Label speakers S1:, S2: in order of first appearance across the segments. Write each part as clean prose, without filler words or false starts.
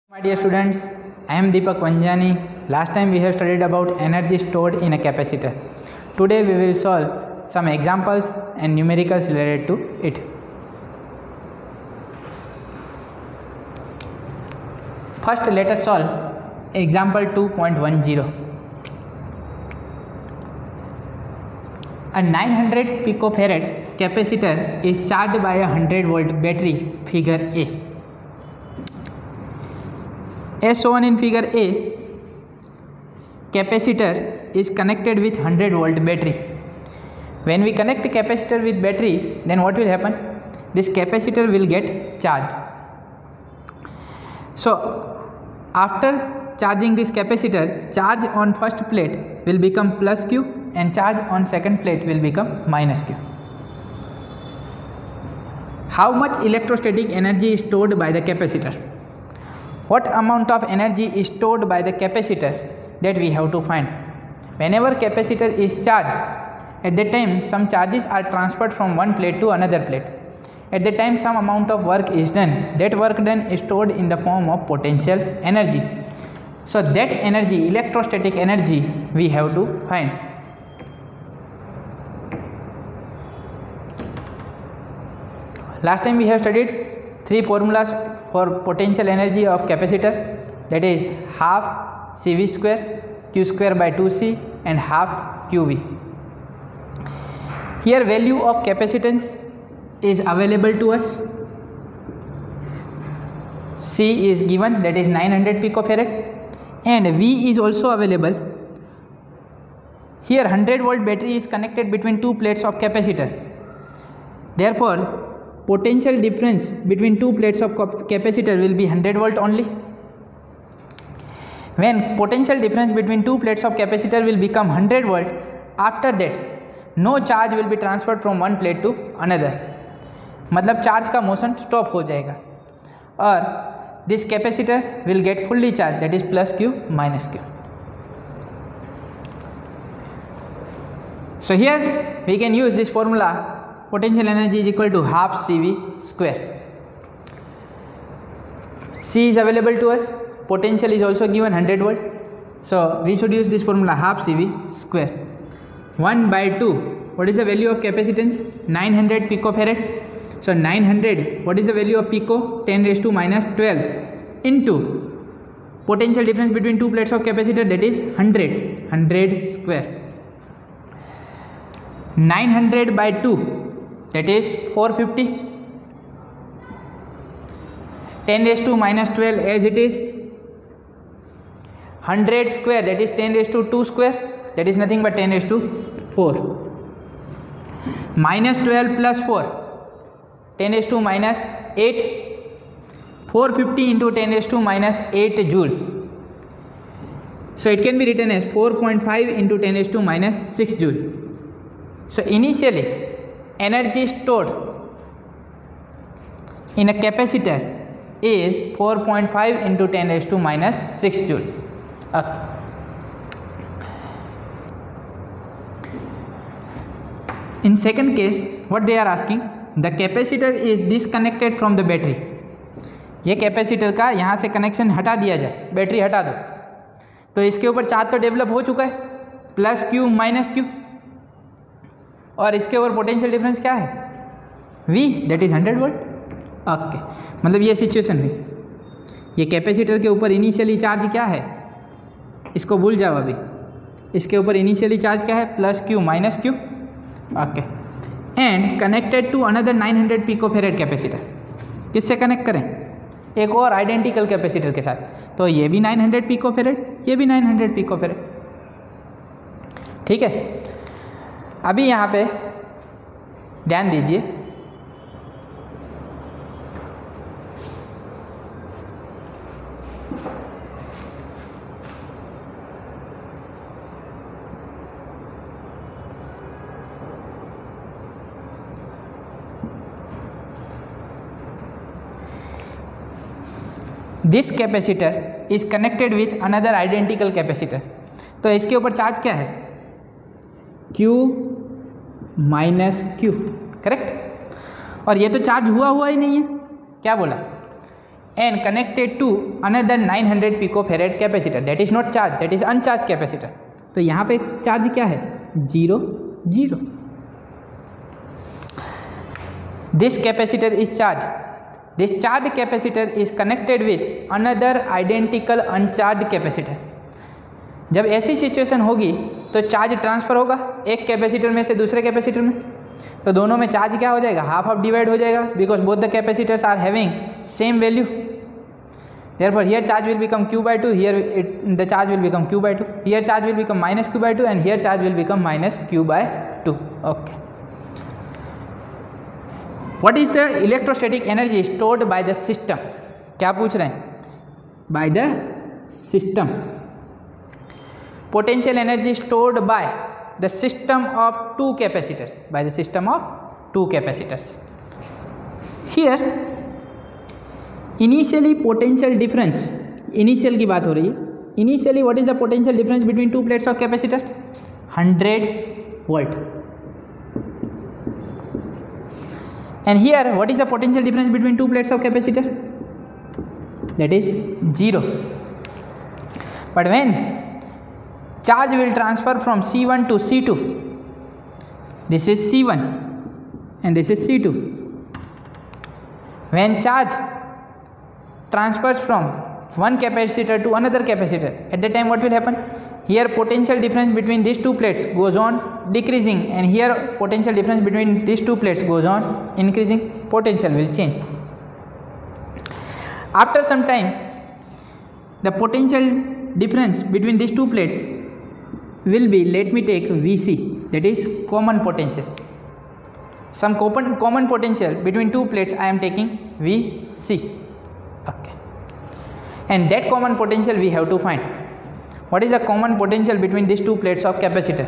S1: My dear students, I am Deepak Vanjani. Last time we have studied about energy stored in a capacitor. Today we will solve some examples and numericals related to it. First, let us solve example 2.10. A 900 picofarad capacitor is charged by a 100 volt battery, figure A. As shown in figure A, capacitor is connected with 100 volt battery. When we connect a capacitor with battery, then what will happen? This capacitor will get charged. So after charging this capacitor, charge on first plate will become plus Q and charge on second plate will become minus Q. How much electrostatic energy is stored by the capacitor? What amount of energy is stored by the capacitor, that we have to find. Whenever capacitor is charged, at that time some charges are transferred from one plate to another plate. At that time some amount of work is done. That work done is stored in the form of potential energy. So that energy, electrostatic energy, we have to find. Last time we have studied three formulas for potential energy of capacitor, that is half CV square, Q square by 2C and half QV. Here value of capacitance is available to us. C is given, that is 900 picofarad, and V is also available. Here 100 volt battery is connected between two plates of capacitor. Therefore potential difference between two plates of capacitor will be 100 volt only. When potential difference between two plates of capacitor will become 100 volt, after that no charge will be transferred from one plate to another. मतलब charge का motion stop हो जाएगा और this capacitor will get fully charged, that is plus Q minus Q. So here we can use this formula. Potential energy is equal to half CV square. C is available to us. Potential is also given 100 volt. So we should use this formula, half CV square. 1 by 2. What is the value of capacitance? 900 picofarad. So 900. What is the value of pico? 10 raised to minus 12 into potential difference between two plates of capacitor, that is 100. 100 square. 900 by 2. That is 450. 10 raised to minus 12 as it is. 100 square, that is 10 raised to 2 square, that is nothing but 10 raised to 4. Minus 12 plus 4, 10 raised to minus 8. 450 into 10 raised to minus 8 joule. So it can be written as 4.5 into 10 raised to minus 6 joule. So initially energy stored in a capacitor is 4.5 into 10 raised to minus 6 joule. In second case, what they are asking, the capacitor is disconnected from the battery. ये capacitor का यहाँ से connection हटा दिया जाए, battery हटा दो, तो इसके ऊपर चार्ज तो डेवलप हो चुका है, प्लस Q माइनस Q, और इसके ऊपर पोटेंशियल डिफरेंस क्या है? V, that is 100 volt. Okay, मतलब ये सिचुएशन है. ये कैपेसिटर के ऊपर इनिशियली चार्ज क्या है, इसको भूल जाओ अभी. इसके ऊपर इनिशियली चार्ज क्या है? Plus Q minus Q. Okay, and connected to another 900 picofarad capacitor. किससे कनेक्ट करें? एक और आइडेंटिकल कैपेसिटर के साथ. तो ये भी 900 पिकोफैरेड, ये भी 900 पिकोफैरेड. ठीक है, अभी यहाँ पे ध्यान दीजिए. This capacitor is connected with another identical capacitor. तो इसके ऊपर चार्ज क्या है? Q minus Q, correct. और ये तो चार्ज हुआ ही नहीं है. क्या बोला? and connected to another 900 picofarad capacitor, that is not charged, that is uncharged capacitor. तो यहाँ पे चार्ज क्या है? 0 0. This capacitor is charged. This charged capacitor is connected with another identical uncharged capacitor. जब ऐसी सिचुएशन होगी तो चार्ज ट्रांसफ़र होगा एक कैपेसिटर में से दूसरे कैपेसिटर में, तो दोनों में चार्ज क्या हो जाएगा? हाफ हाफ डिवाइड हो जाएगा, because both the capacitors are having same value. Therefore here charge will become q by 2, here the charge will become q by 2, here charge will become minus q by 2, and here charge will become minus q by 2. Okay. What is the electrostatic energy stored by the system? क्या पूछ रहे हैं? By the system. Potential energy stored by the system of two capacitors. By the system of two capacitors. Here initially potential difference, initial की बात हो रही है. Initially what is the potential difference between two plates of capacitor? 100 volt. And here what is the potential difference between two plates of capacitor? That is 0. But when charge will transfer from C1 to C2, this is C1 and this is C2. When charge transfers from one capacitor to another capacitor, at that time what will happen? Here potential difference between these two plates goes on decreasing, and here potential difference between these two plates goes on increasing. Potential will change. After some time the potential difference between these two plates will be, let me take Vc, that is common potential. Some common potential between two plates I am taking Vc. Okay. And that common potential we have to find. What is the common potential between these two plates of capacitor?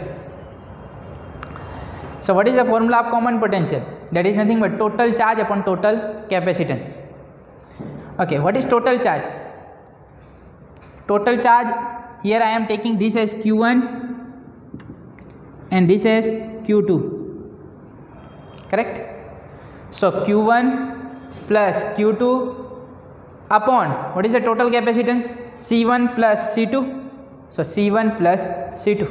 S1: So what is the formula of common potential? That is nothing but total charge upon total capacitance. Okay, what is total charge? Total charge, here I am taking this as Q1 and this as Q2. Correct? So Q1 plus Q2 upon what is the total capacitance? C1 plus C2. So C1 plus C2.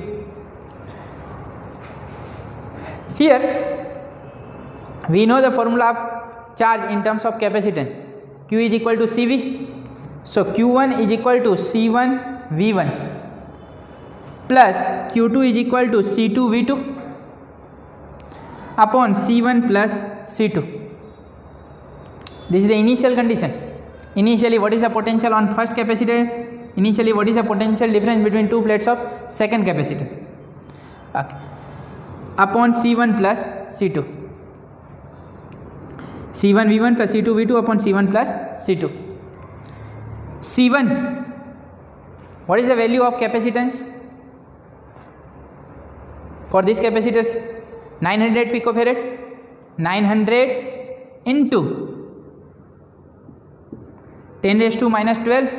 S1: Here we know the formula of charge in terms of capacitance. Q is equal to CV. So Q1 is equal to C1 V1 plus Q2 is equal to C2 V2 upon C1 plus C2. This is the initial condition. Initially what is the potential on first capacitor? Initially what is the potential difference between two plates of second capacitor? Okay. Upon C1 plus C2. C1 V1 plus C2 V2 upon C1 plus C2. C1, what is the value of capacitance for this capacitors? 900 picofarad. 900 into 10 raised to minus 12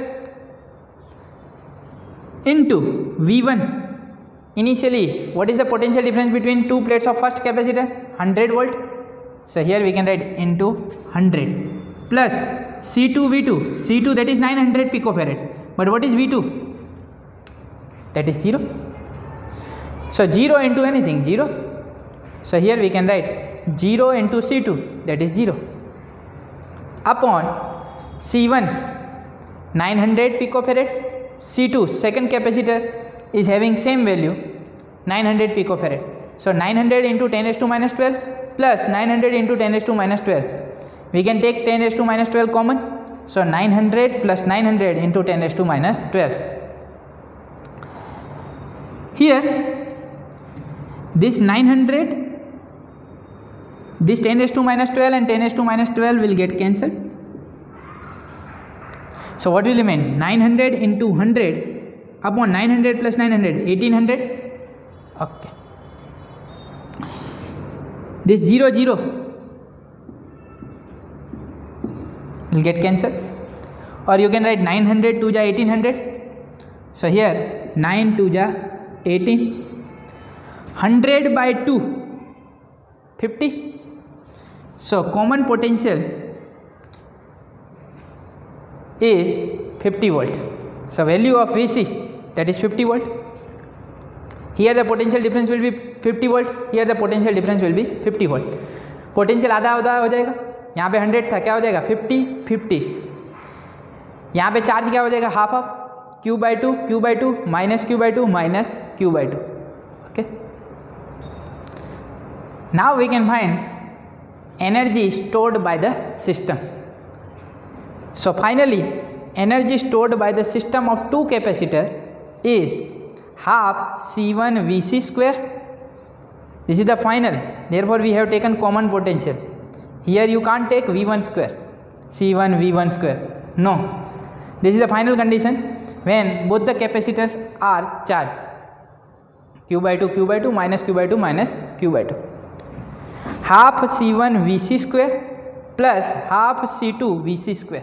S1: into V1. Initially what is the potential difference between two plates of first capacitor? 100 volt. So here we can write into 100 plus C2 V2. C2 that is 900 picofarad, but what is V2? That is 0. So 0 into anything, 0. So here we can write 0 into C2, that is 0, upon C1 900 picofarad. C2 second capacitor is having same value 900 picofarad. So 900 into 10 raised to minus 12 plus 900 into 10 raised to minus 12. We can take 10 raised to minus 12 common. So 900 plus 900 into 10 raised to minus 12. Here this 900, this 10 raised to minus 12 and 10 raised to minus 12 will get cancelled. So what will remain? 900 into 100 upon 900 plus 900, 1800. Okay. This 0 0 will get cancelled, or you can write 900 2 ja 1800. So here 9 2 ja 18. 100 by 2 50. So common potential is 50 volt. So value of Vc, that is 50 volt. Here the potential difference will be 50 volt, here the potential difference will be 50 volt. Potential आधा आधा हो जाएगा, यहाँ पे 100 था, क्या हो जाएगा 50 50, यहाँ पे चार्ज क्या हो जाएगा half of q/2 minus q/2 minus q/2. Okay, now we can find energy stored by the system. So finally energy stored by the system of two capacitor is half C1 Vc square. This is the final, therefore we have taken common potential. Here you can't take V1 square, C1 V1 square, no. This is the final condition when both the capacitors are charged, q/2 minus q/2 minus q/2. Half C1 Vc square plus half C2 Vc square.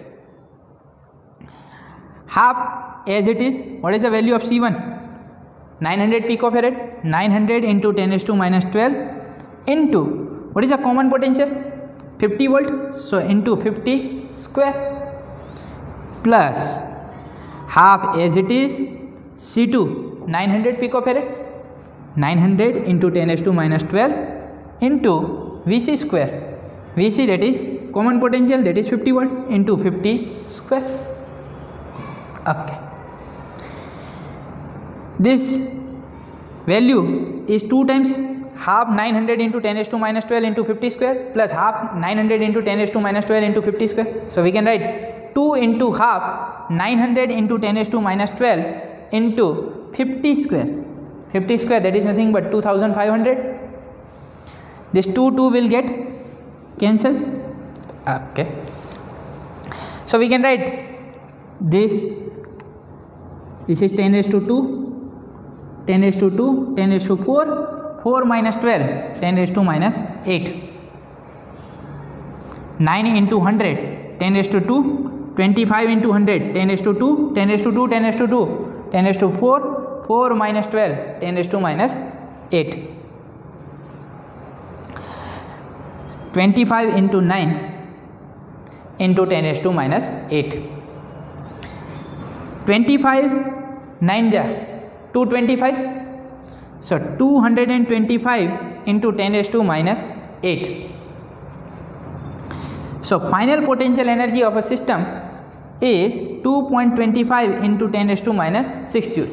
S1: Half as it is, what is the value of C1? 900 picofarad, 900 into 10 raised to minus 12 into, what is the common potential? 50 volt, so into 50 square plus half as it is C2 900 picofarad, 900 into 10 raised to minus 12 into Vc square. Vc, that is common potential, that is 50 volt into 50 square. Okay, this value is 2 times half 900 into 10 raised to minus 12 into 50 square plus half 900 into 10 raised to minus 12 into 50 square. So we can write 2 into half 900 into 10 raised to minus 12 into 50 square. 50 square, that is nothing but 2500. This 2 will get cancelled. Okay, so we can write this is 10 raised to 2, 10 raised to 2, 10 raised to 4, 4 minus 12, 10 raised to minus 8. 9 into 100, 10 raised to 2, 25 into 100, 10 raised to 2, 10 raised to 2, 10 raised to 2, 10 raised to 4, 4 minus 12, 10 raised to minus 8. 25 into 9 into 10 raised to minus 8. 25 9 ja 225, so 225 into 10 raised to minus 8. So final potential energy of a system is 2.25 into 10 raised to minus 6 joule.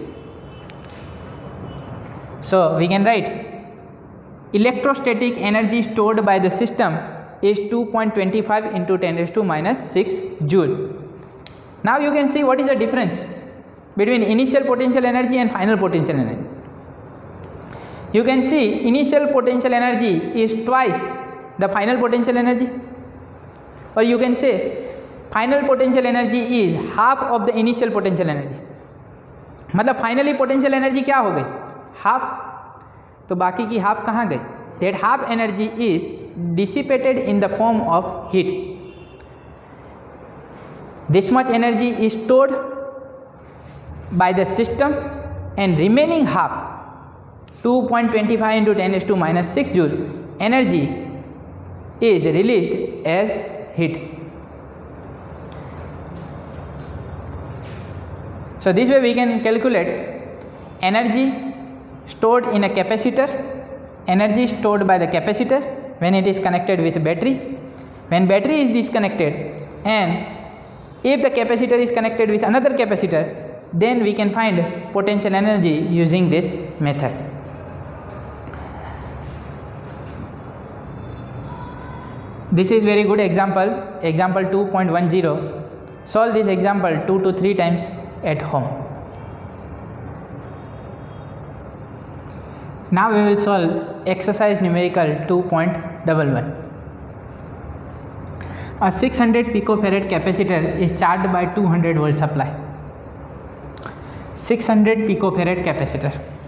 S1: So we can write electrostatic energy stored by the system is 2.25 into 10 raised to minus 6 joule. Now you can see what is the difference between initial potential energy and final potential energy. You can see initial potential energy is twice the final potential energy, or you can say final potential energy is half of the initial potential energy. मतलब finally potential energy क्या हो गई, half, तो बाकी की half कहाँ गई? That half energy is dissipated in the form of heat. This much energy is stored by the system and remaining half 2.25 into 10 raised to minus 6 joule energy is released as heat. So this way we can calculate energy stored in a capacitor, energy stored by the capacitor when it is connected with battery, when battery is disconnected, and if the capacitor is connected with another capacitor, then we can find potential energy using this method. This is very good example, example 2.10. Solve this example 2 to 3 times at home. Now we will solve exercise numerical 2.11. A 600 picofarad capacitor is charged by 200 volt supply. 600 picofarad capacitor.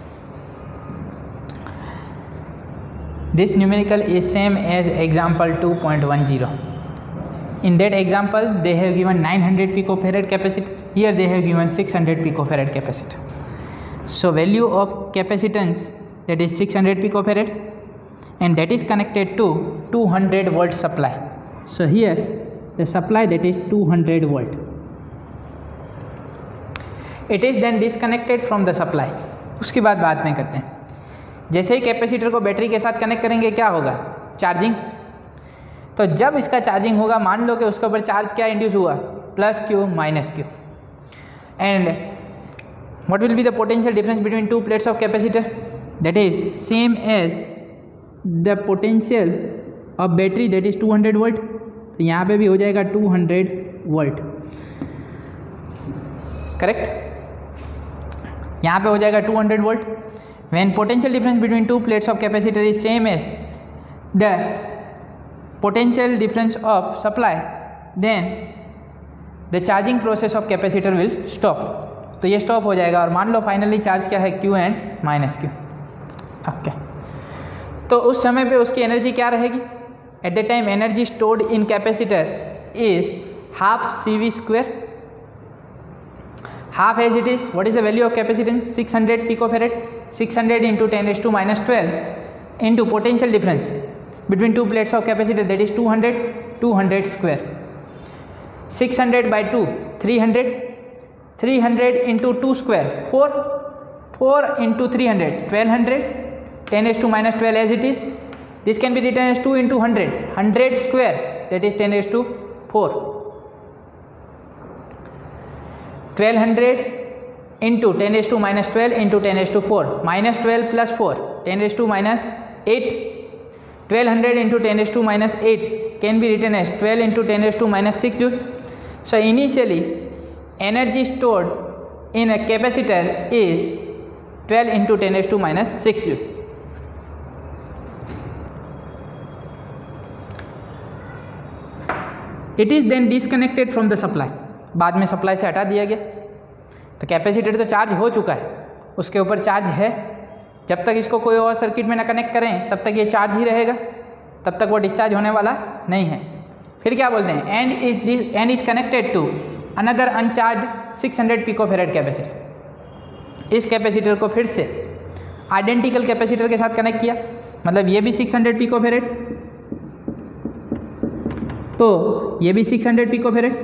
S1: This numerical is same as example 2.10. In that example they have given 900 picofarad capacitor, here they have given 600 picofarad capacitor. So value of capacitance, that is 600 picofarad, and that is connected to 200 volt supply. So here the supply, that is 200 volt. It is then disconnected from the supply. उसकी बात बाद में करते हैं। जैसे ही capacitor को battery के साथ कनेक्ट करेंगे क्या होगा, चार्जिंग। तो जब इसका चार्जिंग होगा, मान लो कि उसके ऊपर चार्ज क्या इंड्यूस हुआ, plus Q minus Q, and what will be the potential difference between two plates of capacitor, that is same as the potential of battery, that is 200 volt. तो यहाँ पे भी हो जाएगा 200 वोल्ट, करेक्ट। यहाँ पे हो जाएगा 200 volt. When potential difference between two plates of capacitor is same as the potential difference of supply, then the charging process of capacitor will stop. तो ये स्टॉप हो जाएगा और मान लो फाइनली चार्ज क्या है, Q and minus Q. Okay, तो उस समय पे उसकी एनर्जी क्या रहेगी, at the time energy stored in capacitor is half CV square, half as it is. What is the value of capacitance? 600 picofarad. 600 into 10⁻12 into potential difference between two plates of capacitor, that is 200 square. 600 by 2, 300. 300 into 2 square, 4 into 300, 1200. 10⁻12 as it is. This can be written as 2 into 100. 100 square, that is 10⁴. 1200 into 10⁻12 into 10⁴. minus 12 plus 4, 10⁻8. 1200 into 10⁻8 can be written as 12 into 10⁻6 joule. So initially energy stored in a capacitor is 12 into 10⁻6 joule. It is then disconnected from the supply. बाद में supply से हटा दिया गया। तो capacitor तो charge हो चुका है, उसके ऊपर चार्ज है, जब तक इसको कोई और सर्किट में ना कनेक्ट करें तब तक ये चार्ज ही रहेगा, तब तक वो डिस्चार्ज होने वाला नहीं है। फिर क्या बोलते हैं, and is connected to another uncharge 600 picofarad capacitor. इस कैपेसिटर को फिर से आइडेंटिकल कैपेसिटर के साथ कनेक्ट किया, मतलब ये भी 600 पिकोफैरेड, तो ये भी 600 picofarad.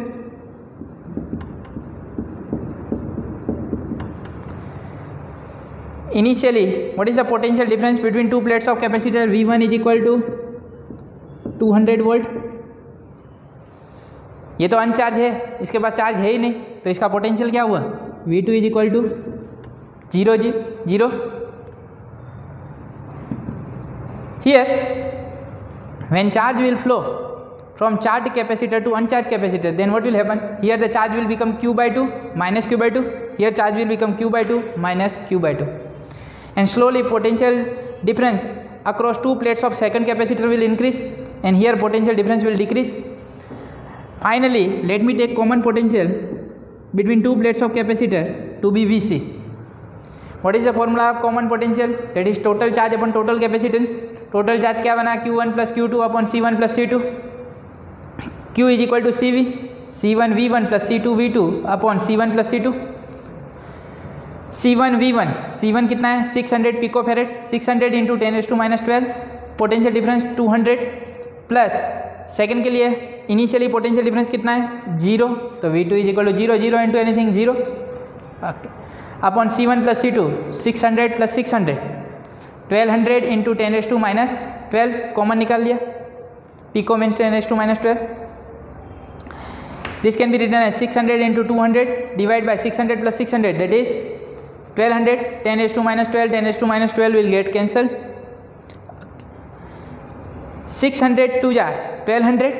S1: Initially, what is the potential difference between two plates of capacitor? V1 is equal to 200 volt. ये तो अनचार्ज है, इसके पास चार्ज है ही नहीं, तो इसका पोटेंशियल क्या हुआ, V2 is equal to 0. Here, when charge will flow from charged capacitor to uncharged capacitor, then what will happen? Here the charge will become Q by 2 minus Q by 2. Here charge will become Q by 2 minus Q by 2. And slowly potential difference across two plates of second capacitor will increase, and here potential difference will decrease. Finally, let me take common potential between two plates of capacitor to be Vc. What is the formula of common potential? That is total charge upon total capacitance. Total charge क्या बना, Q1 plus Q2 upon C1 plus C2. Q is equal to CV, C1 V1 plus C2 V2 upon C1 plus C2. C1 V1, C1 कितना है, 600 picofarad, 600 into 10⁻12, potential difference 200 plus second के लिए initially potential difference कितना है, 0, तो V2 is equal to 0 into anything 0 upon C1 plus C2, 600 plus 600, 1200 into 10⁻12, common निकाल दिया, pico means 10⁻12. This can be written as 600 into 200 divided by 600 plus 600, that is 1200. 10⁻12, 10⁻12 will get cancelled. 600 2 jar 1200.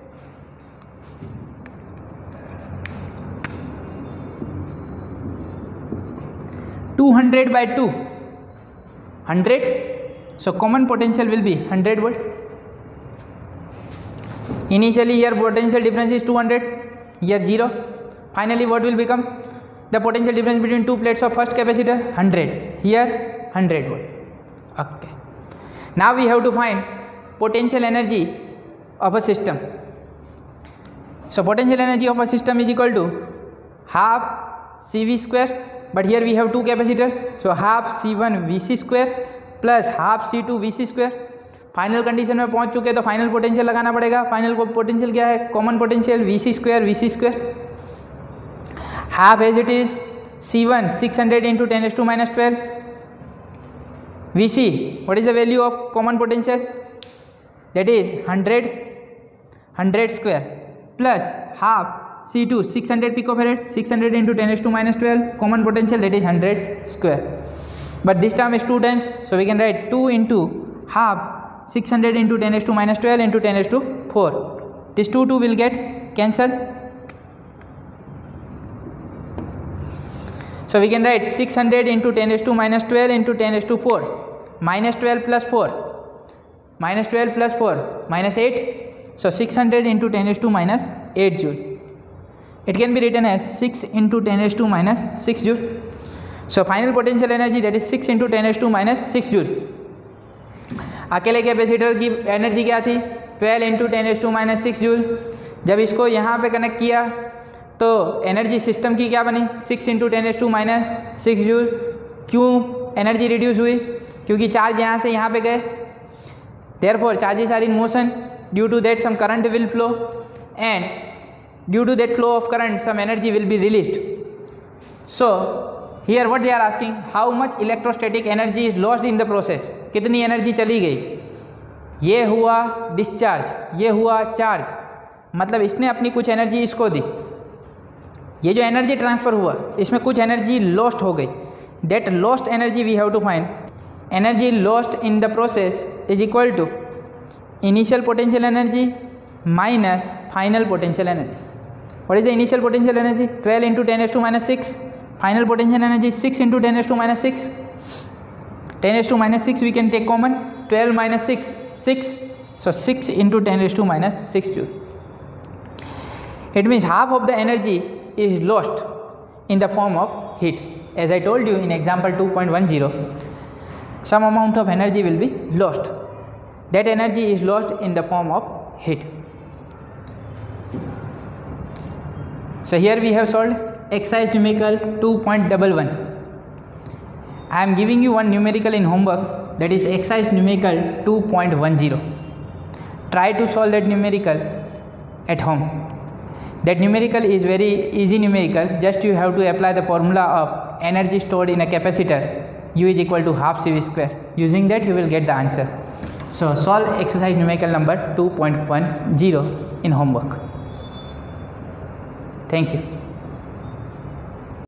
S1: 200 by 2 100. So common potential will be 100 volt. Initially here potential difference is 200, here 0. Finally what will become? The potential difference between two plates of first capacitor 100, here 100 volt. Okay. Now we have to find potential energy of a system. So potential energy of a system is equal to half CV square, but here we have two capacitor, so half C1 VC square plus half C2 VC square. Final condition में पहुंच चुके तो final potential लगाना पड़ेगा. Final potential क्या है, common potential VC square half as it is C1 600 into 10 raised to minus 12. Vc, what is the value of common potential? That is 100 square plus half C2 600 picofarad, 600 into 10 raised to minus 12, common potential, that is 100 square. But this term is 2 times, so we can write 2 into half 600 into 10 raised to minus 12 into 10 raised to 4. This 2 will get cancelled. So we can write 600 into 10 raised to minus 12 into 10 raised to 4, minus 12 plus 4, minus 12 plus 4, minus 8. So 600 into 10 raised to minus 8 joule. It can be written as 6 into 10 raised to minus 6 joule. So final potential energy, that is 6 into 10 raised to minus 6 joule. अकेले capacitor की energy क्या थी? 12 into 10 raised to minus 6 joule. जब इसको यहाँ पे connect किया तो एनर्जी सिस्टम की क्या बनी? 6 into 10 raised to minus 6 joule. क्यों एनर्जी रिड्यूस हुई? क्योंकि चार्ज यहाँ से यहाँ पे गए. Therefore charges are in motion. Due to that some current will flow, and due to that flow of current some energy will be released. So here what they are asking, how much electrostatic energy is lost in the process. कितनी energy चली गई? ये हुआ discharge, ये हुआ charge, मतलब इसने अपनी कुछ एनर्जी इसको दी. ये जो एनर्जी ट्रांसफ़र हुआ इसमें कुछ एनर्जी लॉस्ट हो गई. That lost energy we have to find. Energy lost in the process is equal to initial potential energy minus final potential energy. What is the initial potential energy? 12 into 10 raised to minus 6. Final potential energy 6 into 10 raised to minus 6. 10 raised to minus 6 we can take common. 12 minus 6, 6. So 6 into 10 raised to minus 6 joule. It means half of the energy is lost in the form of heat. As I told you in example 2.10, some amount of energy will be lost. That energy is lost in the form of heat. So here we have solved exercise numerical 2.11. I am giving you one numerical in homework, that is exercise numerical 2.10. Try to solve that numerical at home. That numerical is very easy numerical. Just you have to apply the formula of energy stored in a capacitor, U is equal to half CV square. Using that you will get the answer. So solve exercise numerical number 2.10 in homework. Thank you.